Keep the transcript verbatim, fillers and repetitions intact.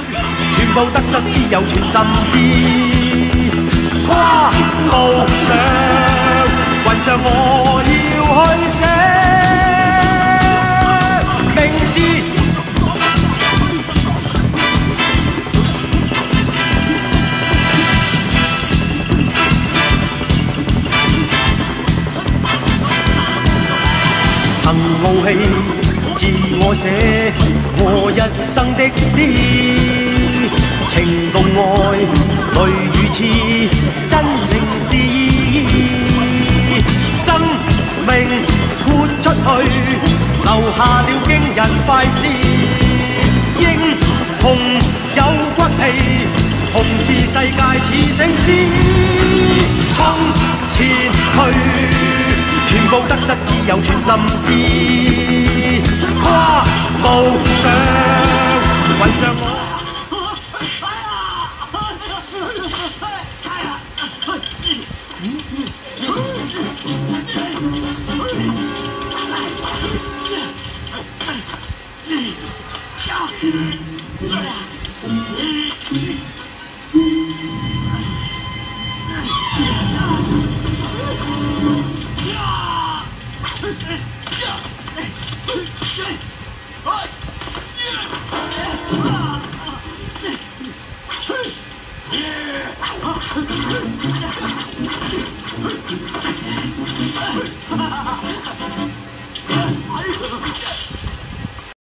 全部得失只有全心知。跨步上雲上，我要去寫名字。曾傲氣自我寫我一生的詩。 情共愛，淚與痴，真情是義。生命豁出去，留下了驚人快事。英雄有骨氣，同是世界似醒獅。衝前去，全部得失只有全心知。跨步上雲上我。 嗯。